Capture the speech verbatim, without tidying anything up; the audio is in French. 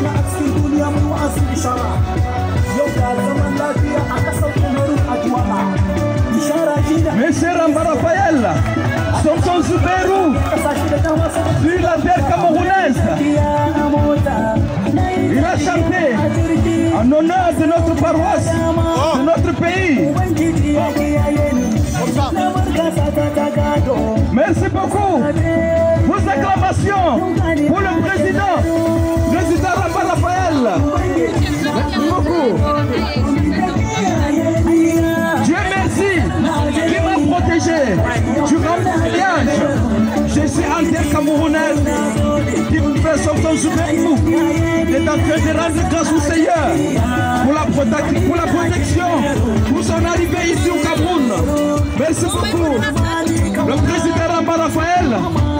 Monsieur Ramba Raphaël, Samson Zouberou, vu la terre camerounaise, il a chanté en honneur de notre paroisse, de notre pays. Merci beaucoup. Vos acclamations pour le président, président Ramba Raphaël. Merci beaucoup. Dieu merci, qui m'a protégé durant mon voyage. Je suis en terre camerounaise, qui me fait sortir sur nous. Il est en train de rendre grâce au Seigneur pour la, pour la protection, pour son arrivée ici au Cameroun. Merci beaucoup. Le président Ramba Raphaël